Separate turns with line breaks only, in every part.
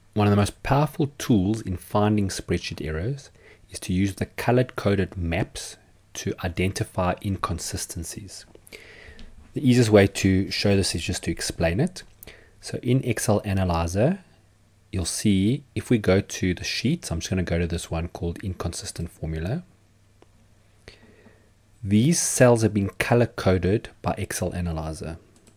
One of the most powerful tools in finding spreadsheet errors is to use the color-coded maps to identify inconsistencies. The easiest way to show this is just to explain it. So in Excel Analyzer, you'll see if we go to the sheets, I'm just going to go to this one called inconsistent formula. These cells have been color-coded by Excel Analyzer.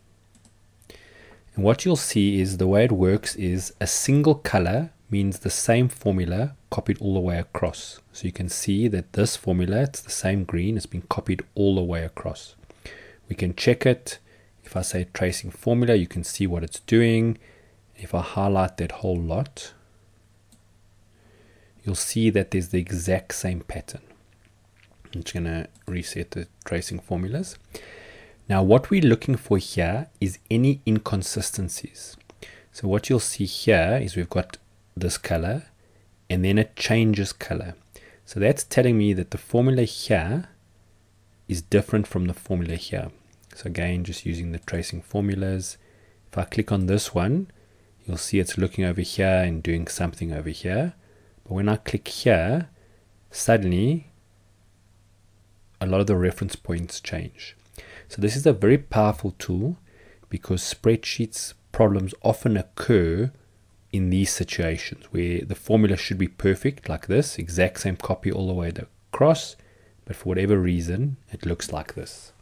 And what you'll see is the way it works is a single color means the same formula copied all the way across. So you can see that this formula, it's the same green, it's been copied all the way across. We can check it. If I say tracing formula, you can see what it's doing. If I highlight that whole lot, you'll see that there's the exact same pattern. I'm just going to reset the tracing formulas. Now what we're looking for here is any inconsistencies. So what you'll see here is we've got this color and then it changes color. So that's telling me that the formula here is different from the formula here. So again, just using the tracing formulas. If I click on this one, you'll see it's looking over here and doing something over here. But when I click here, suddenly a lot of the reference points change. So this is a very powerful tool because spreadsheets problems often occur in these situations where the formula should be perfect like this, exact same copy all the way across, but for whatever reason, it looks like this.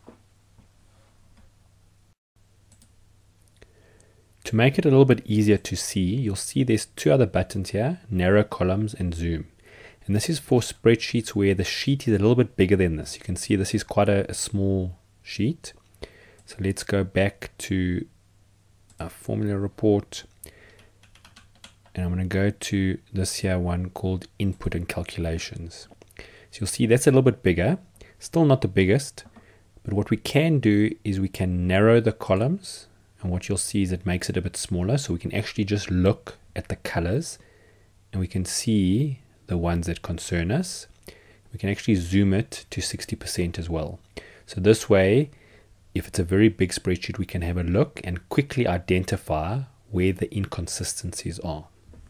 To make it a little bit easier to see, you'll see there's two other buttons here, narrow columns and zoom. And this is for spreadsheets where the sheet is a little bit bigger than this. You can see this is quite a small sheet. So let's go back to our formula report. And I'm going to go to this here one called input and calculations. So you'll see that's a little bit bigger, still not the biggest, but what we can do is we can narrow the columns, and what you'll see is it makes it a bit smaller, so we can actually just look at the colors and we can see the ones that concern us. We can actually zoom it to 60% as well. So this way, if it's a very big spreadsheet, we can have a look and quickly identify where the inconsistencies are.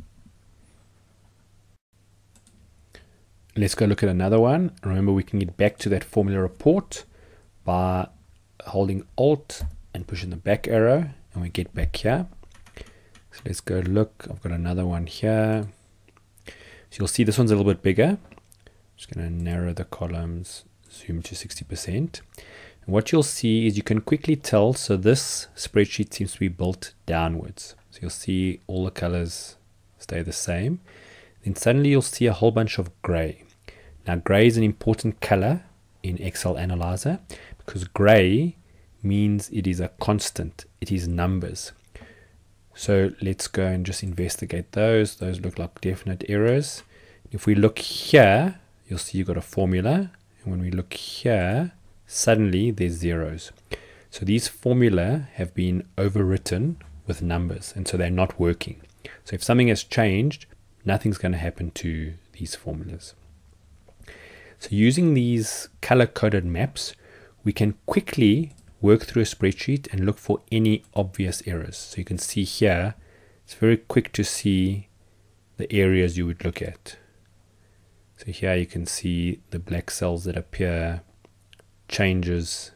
Let's go look at another one. Remember, we can get back to that formula report by holding Alt and pushing the back arrow, and we get back here. So let's go look. I've got another one here. So you'll see this one's a little bit bigger. Just going to narrow the columns, zoom to 60%. And what you'll see is you can quickly tell, so this spreadsheet seems to be built downwards. So you'll see all the colors stay the same. Then suddenly you'll see a whole bunch of gray. Now gray is an important color in Excel Analyzer because gray means it is a constant, it is numbers. So let's go and just investigate those. Those look like definite errors. If we look here, you'll see you've got a formula, and when we look here, suddenly there's zeros. So these formula have been overwritten with numbers, and so they're not working. So if something has changed, nothing's going to happen to these formulas. So using these color-coded maps, we can quickly work through a spreadsheet and look for any obvious errors. So you can see here, it's very quick to see the areas you would look at. So here you can see the black cells that appear, changes.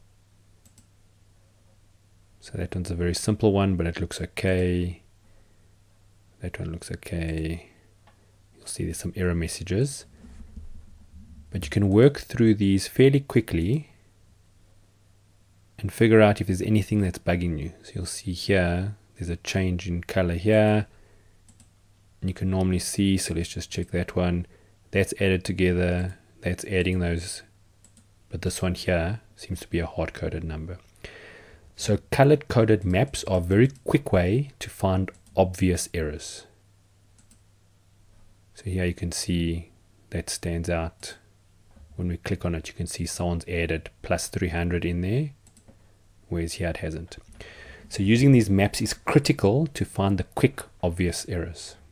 So that one's a very simple one, but it looks okay. That one looks okay. You'll see there's some error messages. But you can work through these fairly quickly and figure out if there's anything that's bugging you. So you'll see here, there's a change in color here. And you can normally see, so let's just check that one. That's added together, that's adding those. But this one here seems to be a hard-coded number. So color-coded maps are a very quick way to find obvious errors. So here you can see that stands out. When we click on it, you can see someone's added plus 300 in there, whereas here it hasn't. So using these maps is critical to find the quick, obvious errors.